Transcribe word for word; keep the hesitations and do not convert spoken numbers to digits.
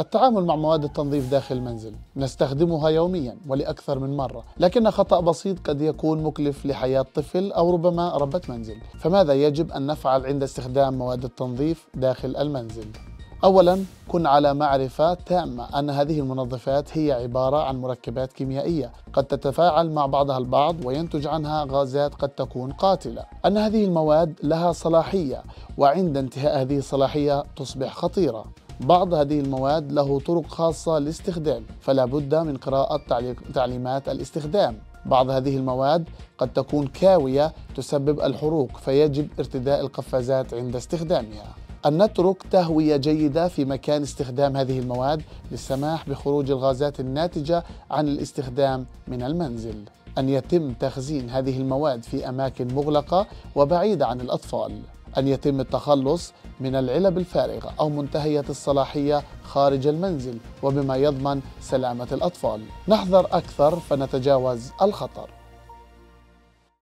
التعامل مع مواد التنظيف داخل المنزل نستخدمها يوميا ولأكثر من مرة، لكن خطأ بسيط قد يكون مكلف لحياة طفل أو ربما ربة منزل. فماذا يجب أن نفعل عند استخدام مواد التنظيف داخل المنزل؟ أولا، كن على معرفة تامة أن هذه المنظفات هي عبارة عن مركبات كيميائية قد تتفاعل مع بعضها البعض وينتج عنها غازات قد تكون قاتلة، أن هذه المواد لها صلاحية وعند انتهاء هذه الصلاحية تصبح خطيرة. بعض هذه المواد له طرق خاصة للاستخدام، فلا بد من قراءة تعليمات الاستخدام. بعض هذه المواد قد تكون كاوية تسبب الحروق، فيجب ارتداء القفازات عند استخدامها. أن نترك تهوية جيدة في مكان استخدام هذه المواد للسماح بخروج الغازات الناتجة عن الاستخدام من المنزل. أن يتم تخزين هذه المواد في أماكن مغلقة وبعيدة عن الأطفال. أن يتم التخلص من العلب الفارغة أو منتهية الصلاحية خارج المنزل وبما يضمن سلامة الأطفال. نحذر أكثر فنتجاوز الخطر.